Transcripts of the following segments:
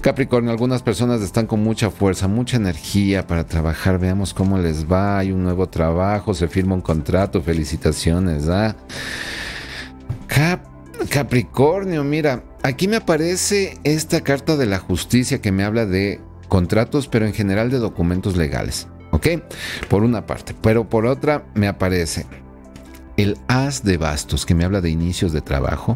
Capricornio, algunas personas están con mucha fuerza, mucha energía para trabajar. Veamos cómo les va. Hay un nuevo trabajo, se firma un contrato. Felicitaciones, ¿ah? Capricornio, mira, aquí me aparece esta carta de la justicia que me habla de contratos, pero en general de documentos legales, ¿ok? Por una parte, pero por otra me aparece el as de bastos que me habla de inicios de trabajo.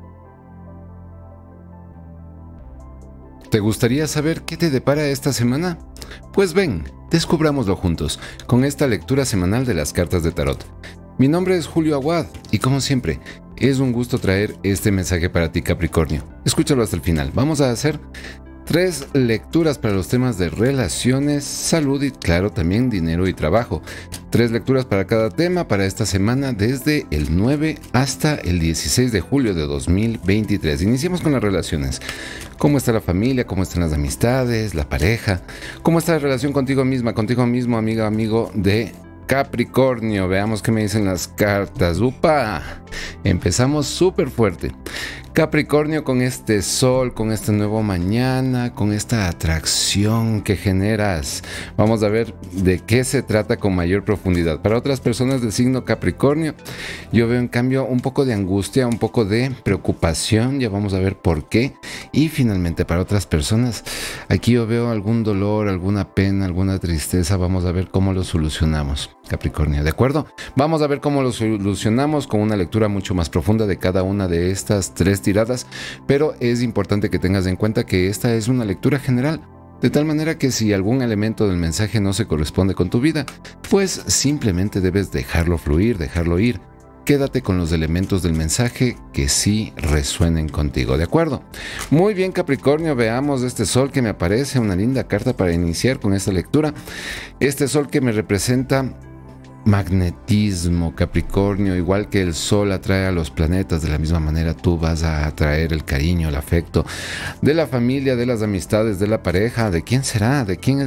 ¿Te gustaría saber qué te depara esta semana? Pues ven, descubrámoslo juntos con esta lectura semanal de las cartas de tarot. Mi nombre es Julio Aguad y como siempre, es un gusto traer este mensaje para ti, Capricornio. Escúchalo hasta el final. Vamos a hacer 3 lecturas para los temas de relaciones, salud y claro, también dinero y trabajo. 3 lecturas para cada tema para esta semana desde el 9 hasta el 16 de julio de 2023. Iniciemos con las relaciones. ¿Cómo está la familia? ¿Cómo están las amistades? ¿La pareja? ¿Cómo está la relación contigo misma, contigo mismo, amiga, amigo de Capricornio? Veamos qué me dicen las cartas. ¡Upa! Empezamos súper fuerte. Capricornio, con este sol, con este nuevo mañana, con esta atracción que generas. Vamos a ver de qué se trata con mayor profundidad. Para otras personas del signo Capricornio, yo veo en cambio un poco de angustia, un poco de preocupación. Ya vamos a ver por qué. Y finalmente para otras personas, aquí yo veo algún dolor, alguna pena, alguna tristeza. Vamos a ver cómo lo solucionamos, Capricornio, ¿de acuerdo? Vamos a ver cómo lo solucionamos con una lectura mucho más profunda de cada una de estas 3 tiradas, pero es importante que tengas en cuenta que esta es una lectura general, de tal manera que si algún elemento del mensaje no se corresponde con tu vida, pues simplemente debes dejarlo fluir, dejarlo ir. Quédate con los elementos del mensaje que sí resuenen contigo, ¿de acuerdo? Muy bien, Capricornio, veamos este sol que me aparece, una linda carta para iniciar con esta lectura. Este sol que me representa magnetismo, Capricornio, igual que el sol atrae a los planetas, de la misma manera tú vas a atraer el cariño, el afecto de la familia, de las amistades, de la pareja. ¿De quién será? ¿De quién es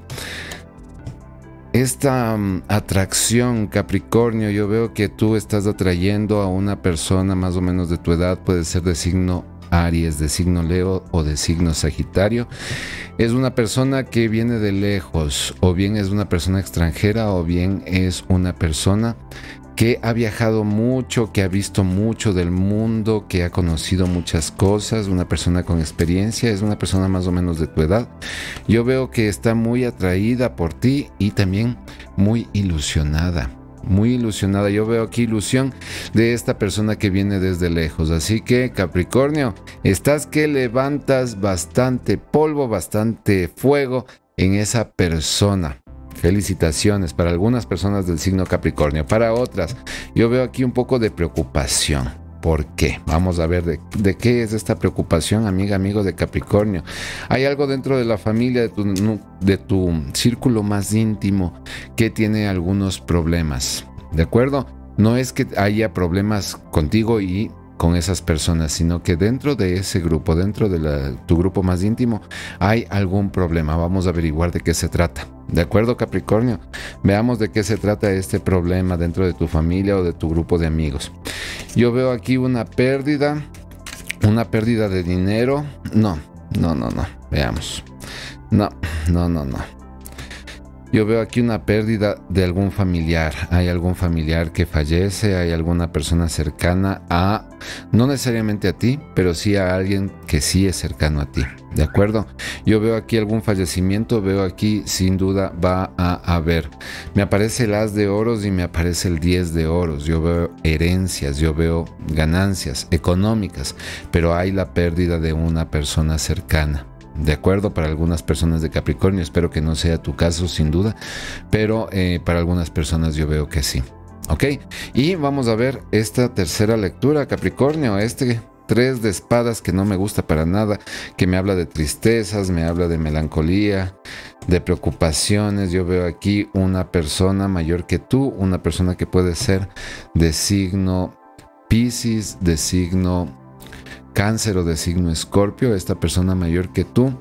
esta atracción, Capricornio? Yo veo que tú estás atrayendo a una persona más o menos de tu edad, puede ser de signo Aries, de signo Leo o de signo Sagitario. Es una persona que viene de lejos, o bien es una persona extranjera, o bien es una persona que ha viajado mucho, que ha visto mucho del mundo, que ha conocido muchas cosas, una persona con experiencia, es una persona más o menos de tu edad. Yo veo que está muy atraída por ti y también muy ilusionada. Muy ilusionada, yo veo aquí ilusión de esta persona que viene desde lejos. Así que, Capricornio, estás que levantas bastante polvo, bastante fuego en esa persona. Felicitaciones para algunas personas del signo Capricornio. Para otras, yo veo aquí un poco de preocupación. ¿Por qué? Vamos a ver de qué es esta preocupación, amiga, amigo de Capricornio. Hay algo dentro de la familia, de tu círculo más íntimo, que tiene algunos problemas, ¿de acuerdo? No es que haya problemas contigo y con esas personas, sino que dentro de ese grupo, dentro de tu grupo más íntimo, hay algún problema. Vamos a averiguar de qué se trata. ¿De acuerdo, Capricornio? Veamos de qué se trata este problema dentro de tu familia o de tu grupo de amigos. Yo veo aquí una pérdida de dinero. No. Veamos. No. Yo veo aquí una pérdida de algún familiar. Hay algún familiar que fallece, hay alguna persona cercana a, no necesariamente a ti, pero sí a alguien que sí es cercano a ti. ¿De acuerdo? Yo veo aquí algún fallecimiento, veo aquí sin duda va a haber. Me aparece el as de oros y me aparece el 10 de oros. Yo veo herencias, yo veo ganancias económicas, pero hay la pérdida de una persona cercana. De acuerdo, para algunas personas de Capricornio, espero que no sea tu caso sin duda, pero para algunas personas yo veo que sí. ¿Ok? Y vamos a ver esta tercera lectura, Capricornio, 3 de espadas que no me gusta para nada, que me habla de tristezas, me habla de melancolía, de preocupaciones. Yo veo aquí una persona mayor que tú, una persona que puede ser de signo Piscis, de signo Cáncer o de signo Escorpio, esta persona mayor que tú.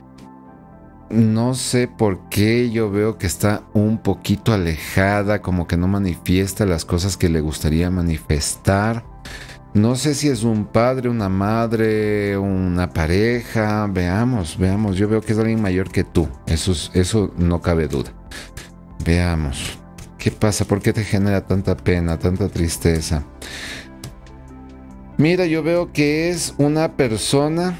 No sé por qué yo veo que está un poquito alejada, como que no manifiesta las cosas que le gustaría manifestar. No sé si es un padre, una madre, una pareja. Veamos, veamos. Yo veo que es alguien mayor que tú. Eso no cabe duda. Veamos. ¿Qué pasa? ¿Por qué te genera tanta pena, tanta tristeza? Mira, yo veo que es una persona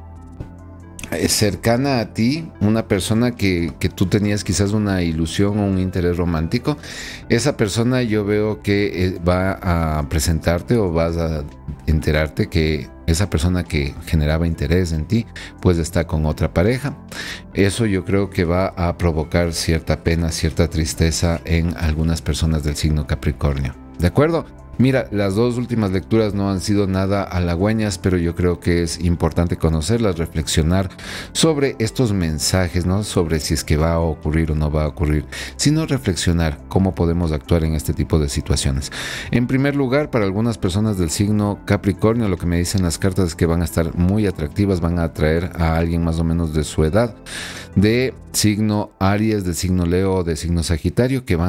cercana a ti, una persona que tú tenías quizás una ilusión o un interés romántico. Esa persona yo veo que va a presentarte o vas a enterarte que esa persona que generaba interés en ti pues está con otra pareja. Eso yo creo que va a provocar cierta pena, cierta tristeza en algunas personas del signo Capricornio. ¿De acuerdo? Mira, las dos últimas lecturas no han sido nada halagüeñas, pero yo creo que es importante conocerlas, reflexionar sobre estos mensajes, no sobre si es que va a ocurrir o no va a ocurrir, sino reflexionar cómo podemos actuar en este tipo de situaciones. En primer lugar, para algunas personas del signo Capricornio, lo que me dicen las cartas es que van a estar muy atractivas, van a atraer a alguien más o menos de su edad, de signo Aries, de signo Leo, de signo Sagitario, que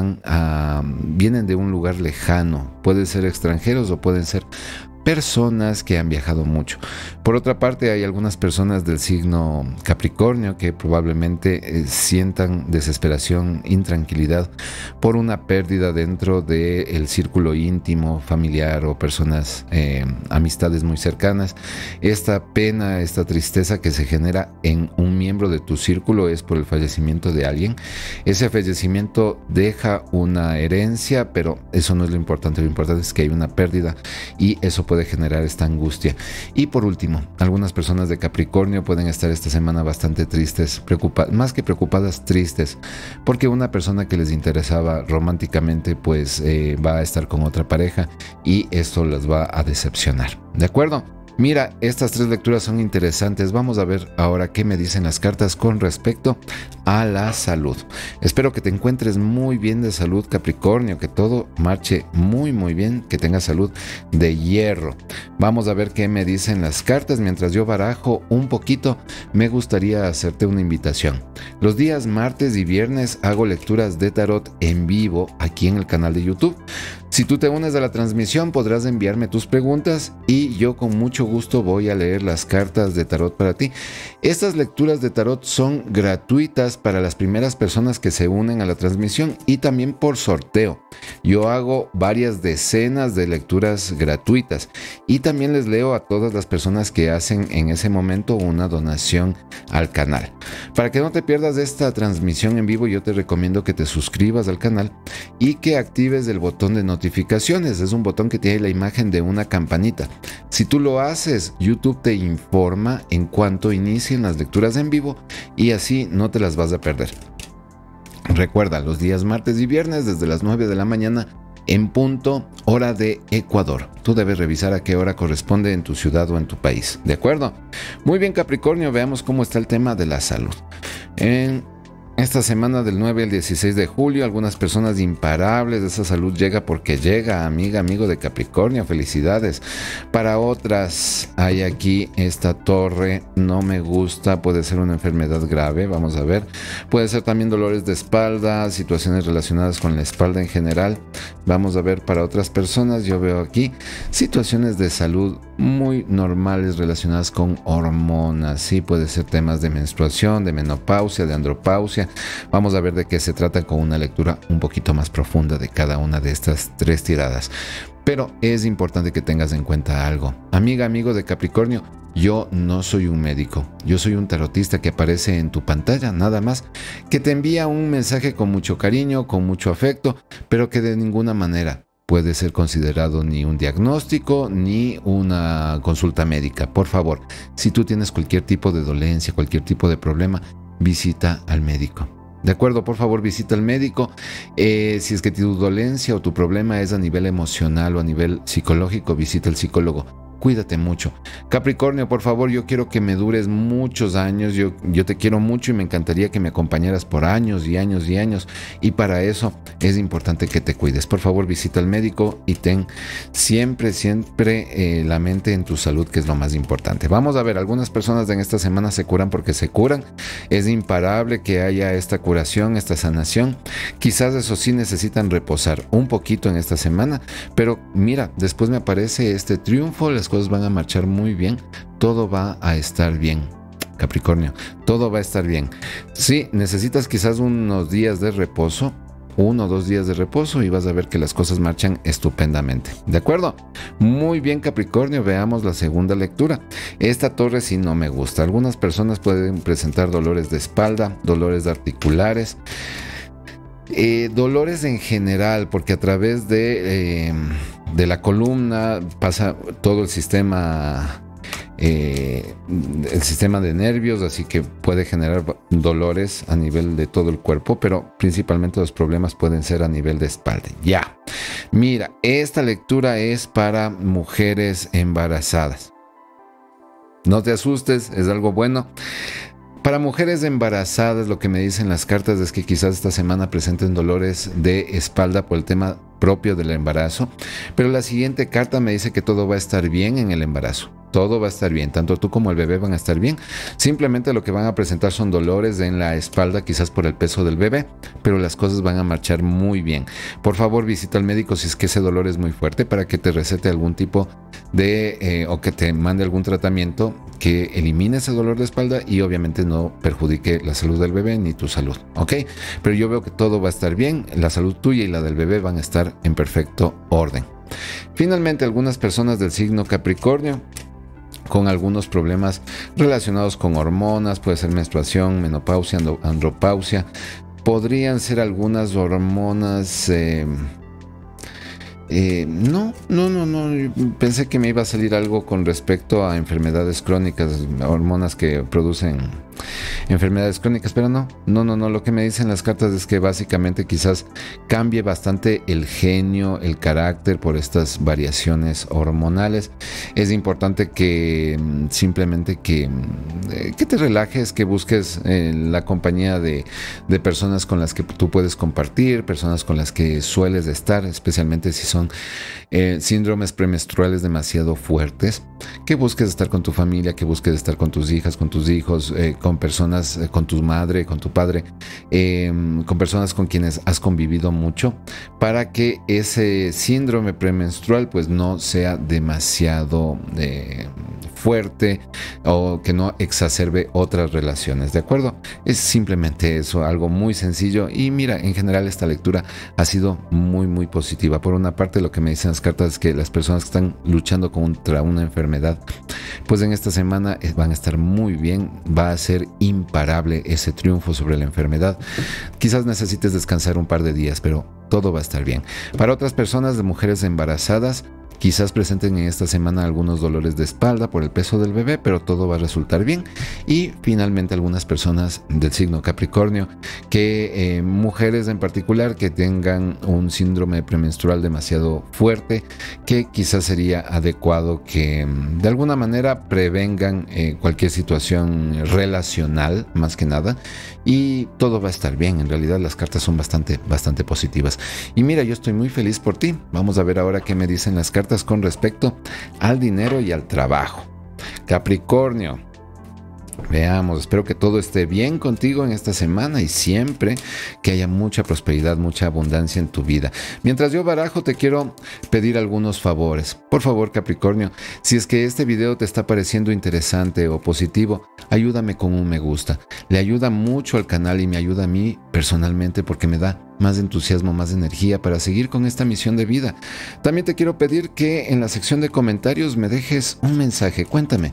vienen de un lugar lejano. Puede ser extranjeros o pueden ser personas que han viajado mucho. Por otra parte, hay algunas personas del signo Capricornio que probablemente sientan desesperación, intranquilidad por una pérdida dentro del círculo íntimo, familiar o personas, amistades muy cercanas. Esta pena, esta tristeza que se genera en un miembro de tu círculo es por el fallecimiento de alguien. Ese fallecimiento deja una herencia, pero eso no es lo importante es que hay una pérdida y eso puede generar esta angustia. Y por último, algunas personas de Capricornio pueden estar esta semana bastante tristes, más que preocupadas, tristes, porque una persona que les interesaba románticamente pues va a estar con otra pareja y esto las va a decepcionar. ¿De acuerdo? Mira, estas tres lecturas son interesantes. Vamos a ver ahora qué me dicen las cartas con respecto a la salud. Espero que te encuentres muy bien de salud, Capricornio, que todo marche muy muy bien, que tengas salud de hierro. Vamos a ver qué me dicen las cartas. Mientras yo barajo un poquito, me gustaría hacerte una invitación. Los días martes y viernes hago lecturas de tarot en vivo aquí en el canal de YouTube. Si tú te unes a la transmisión podrás enviarme tus preguntas y yo con mucho gusto voy a leer las cartas de tarot para ti. Estas lecturas de tarot son gratuitas para las primeras personas que se unen a la transmisión y también por sorteo. Yo hago varias decenas de lecturas gratuitas y también les leo a todas las personas que hacen en ese momento una donación al canal. Para que no te pierdas esta transmisión en vivo, yo te recomiendo que te suscribas al canal y que actives el botón de notificaciones. Es un botón que tiene la imagen de una campanita. Si tú lo haces, YouTube te informa en cuanto inicien las lecturas en vivo y así no te las vas a perder. Recuerda, los días martes y viernes desde las 9 de la mañana en punto, hora de Ecuador. Tú debes revisar a qué hora corresponde en tu ciudad o en tu país. ¿De acuerdo? Muy bien, Capricornio, veamos cómo está el tema de la salud. En esta semana del 9 al 16 de julio, algunas personas imparables, esa salud llega porque llega, amiga, amigo de Capricornio, felicidades. Para otras, hay aquí esta torre, no me gusta, puede ser una enfermedad grave, vamos a ver. Puede ser también dolores de espalda, situaciones relacionadas con la espalda en general. Vamos a ver para otras personas, yo veo aquí situaciones de salud muy normales relacionadas con hormonas, sí, puede ser temas de menstruación, de menopausia, de andropausia. Vamos a ver de qué se trata con una lectura un poquito más profunda de cada una de estas tres tiradas. Pero es importante que tengas en cuenta algo. Amiga, amigo de Capricornio, yo no soy un médico. Yo soy un tarotista que aparece en tu pantalla, nada más, que te envía un mensaje con mucho cariño, con mucho afecto, pero que de ninguna manera puede ser considerado ni un diagnóstico ni una consulta médica. Por favor, si tú tienes cualquier tipo de dolencia, cualquier tipo de problema, visita al médico. De acuerdo, por favor, visita al médico. Si es que tu dolencia o tu problema es a nivel emocional o a nivel psicológico, visita al psicólogo. cuídate mucho. Capricornio, por favor, yo quiero que me dures muchos años, yo te quiero mucho y me encantaría que me acompañaras por años y años y años, y para eso es importante que te cuides. Por favor, visita al médico y ten siempre la mente en tu salud, que es lo más importante. Vamos a ver, algunas personas en esta semana se curan porque se curan. Es imparable que haya esta curación, esta sanación. Quizás eso sí necesitan reposar un poquito en esta semana, pero mira, después me aparece este triunfo, las cosas van a marchar muy bien, todo va a estar bien. Capricornio, todo va a estar bien. Sí, necesitas quizás unos días de reposo, 1 o 2 días de reposo, y vas a ver que las cosas marchan estupendamente. ¿De acuerdo? Muy bien, Capricornio, veamos la segunda lectura. Esta torre sí no me gusta. Algunas personas pueden presentar dolores de espalda, dolores de articulares, dolores en general, porque a través de la columna pasa todo el sistema de nervios, así que puede generar dolores a nivel de todo el cuerpo, pero principalmente los problemas pueden ser a nivel de espalda. Ya, mira, esta lectura es para mujeres embarazadas. No te asustes, es algo bueno. Para mujeres embarazadas, lo que me dicen las cartas es que quizás esta semana presenten dolores de espalda por el tema propio del embarazo, pero la siguiente carta me dice que todo va a estar bien en el embarazo. Todo va a estar bien, tanto tú como el bebé van a estar bien. Simplemente lo que van a presentar son dolores en la espalda, quizás por el peso del bebé, pero las cosas van a marchar muy bien. Por favor, visita al médico si es que ese dolor es muy fuerte, para que te recete algún tipo de o que te mande algún tratamiento que elimine ese dolor de espalda y obviamente no perjudique la salud del bebé ni tu salud, ¿ok? Pero yo veo que todo va a estar bien, la salud tuya y la del bebé van a estar en perfecto orden. Finalmente, algunas personas del signo Capricornio con algunos problemas relacionados con hormonas, puede ser menstruación, menopausia, andropausia, podrían ser algunas hormonas. No, pensé que me iba a salir algo con respecto a enfermedades crónicas, hormonas que producen enfermedades crónicas, pero no, lo que me dicen las cartas es que básicamente quizás cambie bastante el genio, el carácter por estas variaciones hormonales. Es importante que simplemente que te relajes, que busques la compañía de personas con las que tú puedes compartir, personas con las que sueles estar, especialmente si son síndromes premenstruales demasiado fuertes, que busques estar con tu familia, que busques estar con tus hijas, con tus hijos, con personas, con tu madre, con tu padre, con personas con quienes has convivido mucho, para que ese síndrome premenstrual pues no sea demasiado fuerte o que no exacerbe otras relaciones, ¿de acuerdo? Es simplemente eso, algo muy sencillo. Y mira, en general esta lectura ha sido muy positiva. Por una parte, lo que me dicen las cartas es que las personas que están luchando contra una enfermedad, pues en esta semana van a estar muy bien, va a ser imparable ese triunfo sobre la enfermedad. Quizás necesites descansar un par de días, pero todo va a estar bien. Para otras personas, de mujeres embarazadas, quizás presenten en esta semana algunos dolores de espalda por el peso del bebé, pero todo va a resultar bien. Y finalmente, algunas personas del signo Capricornio, que mujeres en particular que tengan un síndrome premenstrual demasiado fuerte, que quizás sería adecuado que de alguna manera prevengan cualquier situación relacional, más que nada, y todo va a estar bien. En realidad las cartas son bastante positivas. Y mira, yo estoy muy feliz por ti. Vamos a ver ahora qué me dicen las cartas con respecto al dinero y al trabajo. Capricornio, veamos, espero que todo esté bien contigo en esta semana y siempre que haya mucha prosperidad, mucha abundancia en tu vida. Mientras yo barajo, te quiero pedir algunos favores. Por favor, Capricornio, si es que este video te está pareciendo interesante o positivo, ayúdame con un me gusta. Le ayuda mucho al canal y me ayuda a mí personalmente, porque me da más entusiasmo, más energía para seguir con esta misión de vida. También te quiero pedir que en la sección de comentarios me dejes un mensaje. Cuéntame,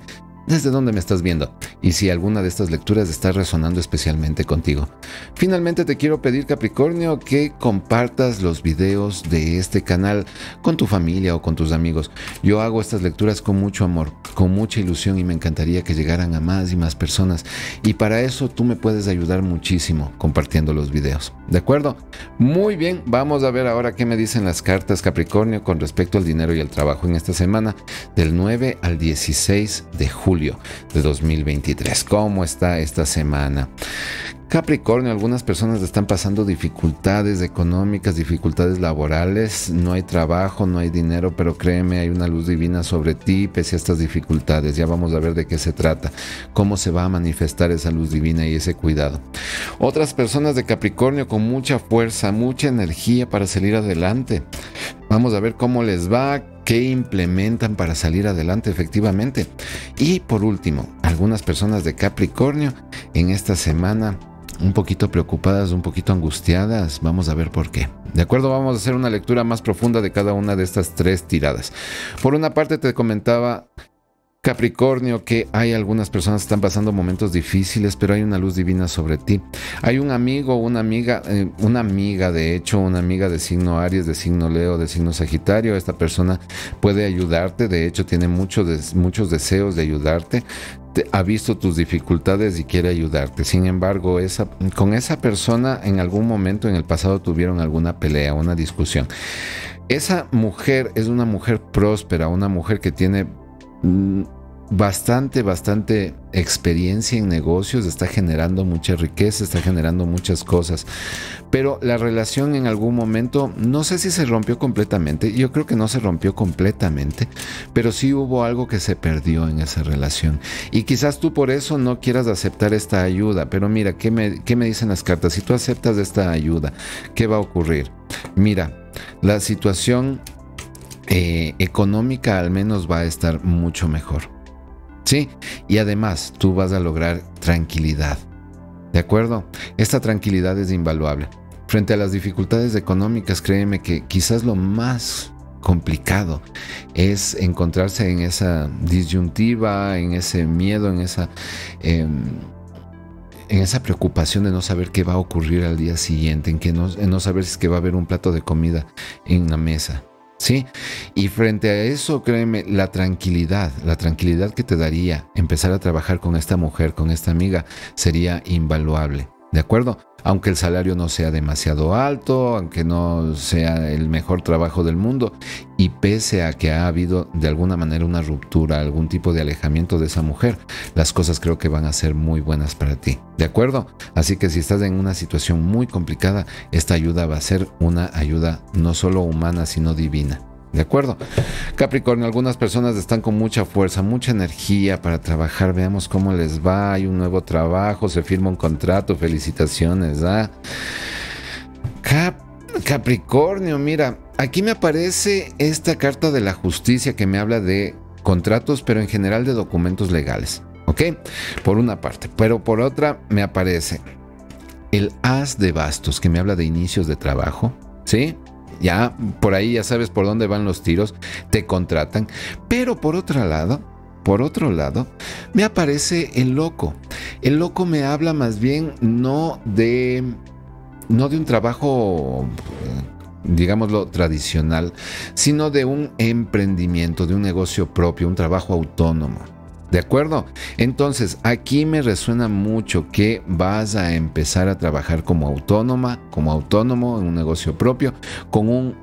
desde dónde me estás viendo y si alguna de estas lecturas está resonando especialmente contigo. Finalmente te quiero pedir, Capricornio, que compartas los videos de este canal con tu familia o con tus amigos. Yo hago estas lecturas con mucho amor, con mucha ilusión y me encantaría que llegaran a más y más personas. Y para eso tú me puedes ayudar muchísimo compartiendo los videos. ¿De acuerdo? Muy bien, vamos a ver ahora qué me dicen las cartas, Capricornio, con respecto al dinero y el trabajo en esta semana del 9 al 16 de julio de 2023. ¿Cómo está esta semana? Capricornio, algunas personas están pasando dificultades económicas, dificultades laborales, no hay trabajo, no hay dinero, pero créeme, hay una luz divina sobre ti pese a estas dificultades. Ya vamos a ver de qué se trata, cómo se va a manifestar esa luz divina y ese cuidado. Otras personas de Capricornio con mucha fuerza, mucha energía para salir adelante. Vamos a ver cómo les va, qué implementan para salir adelante efectivamente. Y por último, algunas personas de Capricornio en esta semana un poquito preocupadas, un poquito angustiadas. Vamos a ver por qué. De acuerdo, vamos a hacer una lectura más profunda de cada una de estas tres tiradas. Por una parte te comentaba, Capricornio, que hay algunas personas que están pasando momentos difíciles, pero hay una luz divina sobre ti. Hay un amigo, una amiga de hecho, una amiga de signo Aries, de signo Leo, de signo Sagitario. Esta persona puede ayudarte, de hecho tiene muchos deseos de ayudarte. Ha visto tus dificultades y quiere ayudarte. Sin embargo, con esa persona en algún momento en el pasado tuvieron alguna pelea, una discusión. Esa mujer es una mujer próspera, una mujer que tiene bastante experiencia en negocios, está generando mucha riqueza, está generando muchas cosas, pero la relación en algún momento, no sé si se rompió completamente, yo creo que no se rompió completamente, pero sí hubo algo que se perdió en esa relación y quizás tú por eso no quieras aceptar esta ayuda, pero mira, ¿qué me dicen las cartas? Si tú aceptas esta ayuda, ¿qué va a ocurrir? Mira, la situación económica al menos va a estar mucho mejor. Sí, y además tú vas a lograr tranquilidad. ¿De acuerdo? Esta tranquilidad es invaluable. Frente a las dificultades económicas, créeme que quizás lo más complicado es encontrarse en esa disyuntiva, en ese miedo, en esa preocupación de no saber qué va a ocurrir al día siguiente, en no saber si es que va a haber un plato de comida en la mesa. ¿Sí? Y frente a eso, créeme, la tranquilidad que te daría empezar a trabajar con esta mujer, con esta amiga, sería invaluable, ¿de acuerdo? Aunque el salario no sea demasiado alto, aunque no sea el mejor trabajo del mundo, y pese a que ha habido de alguna manera una ruptura, algún tipo de alejamiento de esa mujer, las cosas creo que van a ser muy buenas para ti, ¿de acuerdo? Así que si estás en una situación muy complicada, esta ayuda va a ser una ayuda no solo humana, sino divina. ¿De acuerdo? Capricornio, algunas personas están con mucha fuerza, mucha energía para trabajar. Veamos cómo les va. Hay un nuevo trabajo, se firma un contrato. Felicitaciones. Capricornio, mira, aquí me aparece esta carta de la justicia que me habla de contratos, pero en general de documentos legales. ¿Ok? Por una parte. Pero por otra me aparece el as de bastos que me habla de inicios de trabajo. ¿Sí? Ya, por ahí ya sabes por dónde van los tiros, te contratan. Pero por otro lado, me aparece el loco. El loco me habla más bien no de un trabajo, digámoslo, tradicional, sino de un emprendimiento, de un negocio propio, un trabajo autónomo. ¿De acuerdo? Entonces, aquí me resuena mucho que vas a empezar a trabajar como autónoma, como autónomo en un negocio propio, con un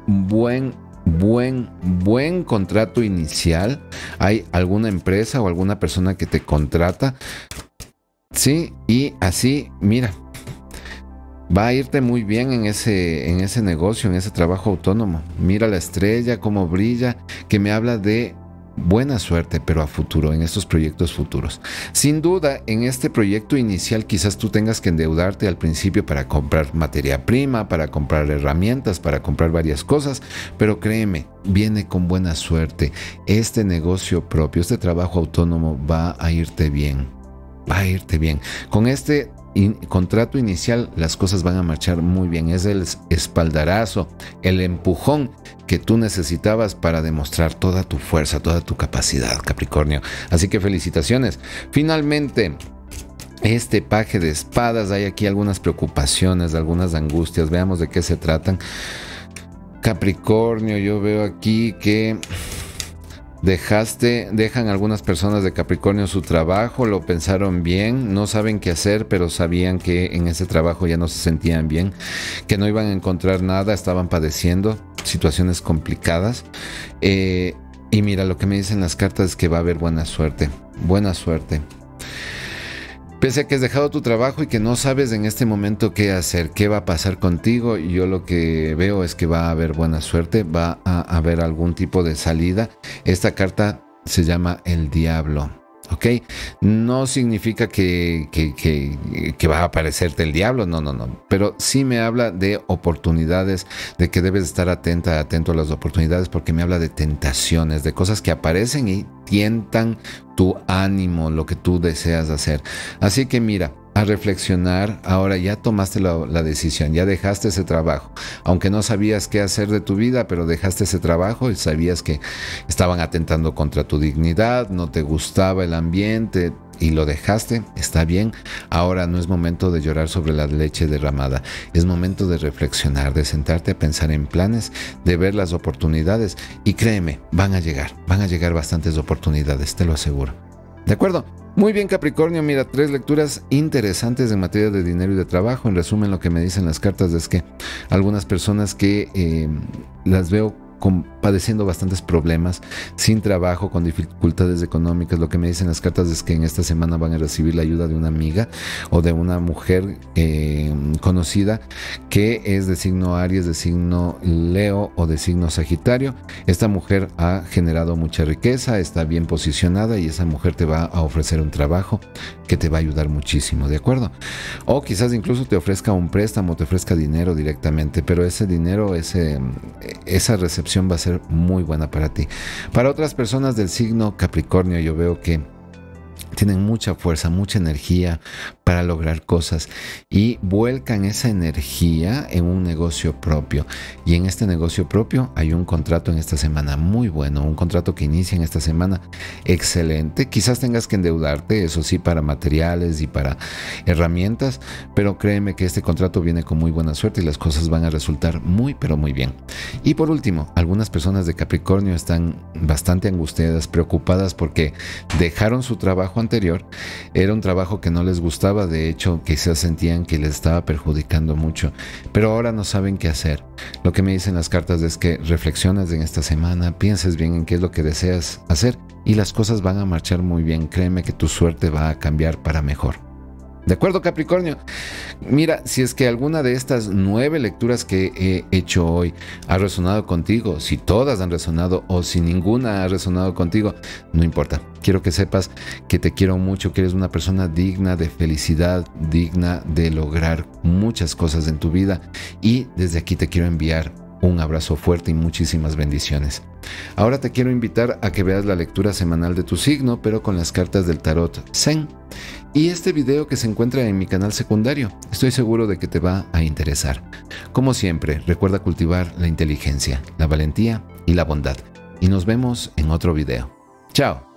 buen contrato inicial. Hay alguna empresa o alguna persona que te contrata. Sí, y así, mira, va a irte muy bien en ese negocio, en ese trabajo autónomo. Mira la estrella, cómo brilla, que me habla de buena suerte, pero a futuro, en estos proyectos futuros. Sin duda, en este proyecto inicial quizás tú tengas que endeudarte al principio para comprar materia prima, para comprar herramientas, para comprar varias cosas, pero créeme, viene con buena suerte. Este negocio propio, este trabajo autónomo va a irte bien. Va a irte bien. Con este contrato inicial, las cosas van a marchar muy bien. Es el espaldarazo, el empujón que tú necesitabas para demostrar toda tu fuerza, toda tu capacidad, Capricornio. Así que felicitaciones. Finalmente, este paje de espadas, hay aquí algunas preocupaciones, algunas angustias. Veamos de qué se tratan. Capricornio, yo veo aquí que dejan algunas personas de Capricornio su trabajo, lo pensaron bien, no saben qué hacer, pero sabían que en ese trabajo ya no se sentían bien, que no iban a encontrar nada, estaban padeciendo situaciones complicadas. Y mira, lo que me dicen las cartas es que va a haber buena suerte, buena suerte. Pese a que has dejado tu trabajo y que no sabes en este momento qué hacer, qué va a pasar contigo, yo lo que veo es que va a haber buena suerte, va a haber algún tipo de salida. Esta carta se llama el diablo, ¿ok? No significa que va a aparecerte el diablo, no. Pero sí me habla de oportunidades, de que debes estar atento a las oportunidades, porque me habla de tentaciones, de cosas que aparecen y tientan tu ánimo, lo que tú deseas hacer. Así que mira, a reflexionar. Ahora ya tomaste la decisión, ya dejaste ese trabajo, aunque no sabías qué hacer de tu vida, pero dejaste ese trabajo y sabías que estaban atentando contra tu dignidad, no te gustaba el ambiente y lo dejaste. Está bien. Ahora no es momento de llorar sobre la leche derramada, es momento de reflexionar, de sentarte a pensar en planes, de ver las oportunidades, y créeme, van a llegar bastantes oportunidades, te lo aseguro. ¿De acuerdo? Muy bien, Capricornio, mira, 3 lecturas interesantes en materia de dinero y de trabajo. En resumen, lo que me dicen las cartas es que algunas personas que las veo padeciendo bastantes problemas, sin trabajo, con dificultades económicas. Lo que me dicen las cartas es que en esta semana van a recibir la ayuda de una amiga o de una mujer conocida que es de signo Aries, de signo Leo o de signo Sagitario. Esta mujer ha generado mucha riqueza, está bien posicionada, y esa mujer te va a ofrecer un trabajo que te va a ayudar muchísimo, ¿de acuerdo? O quizás incluso te ofrezca un préstamo, te ofrezca dinero directamente, pero ese dinero, esa recepción va a ser muy buena para ti. Para otras personas del signo Capricornio, yo veo que tienen mucha fuerza, mucha energía para lograr cosas y vuelcan esa energía en un negocio propio. Y en este negocio propio hay un contrato en esta semana muy bueno, un contrato que inicia en esta semana excelente. Quizás tengas que endeudarte, eso sí, para materiales y para herramientas, pero créeme que este contrato viene con muy buena suerte y las cosas van a resultar muy, pero muy bien. Y por último, algunas personas de Capricornio están bastante angustiadas, preocupadas porque dejaron su trabajo anterior. Era un trabajo que no les gustaba, de hecho quizás sentían que les estaba perjudicando mucho, pero ahora no saben qué hacer. Lo que me dicen las cartas es que reflexiones en esta semana, pienses bien en qué es lo que deseas hacer y las cosas van a marchar muy bien. Créeme que tu suerte va a cambiar para mejor. ¿De acuerdo, Capricornio? Mira, si es que alguna de estas 9 lecturas que he hecho hoy ha resonado contigo, si todas han resonado o si ninguna ha resonado contigo, no importa. Quiero que sepas que te quiero mucho, que eres una persona digna de felicidad, digna de lograr muchas cosas en tu vida, y desde aquí te quiero enviar un abrazo fuerte y muchísimas bendiciones. Ahora te quiero invitar a que veas la lectura semanal de tu signo, pero con las cartas del tarot Zen, y este video que se encuentra en mi canal secundario. Estoy seguro de que te va a interesar. Como siempre, recuerda cultivar la inteligencia, la valentía y la bondad. Y nos vemos en otro video. Chao.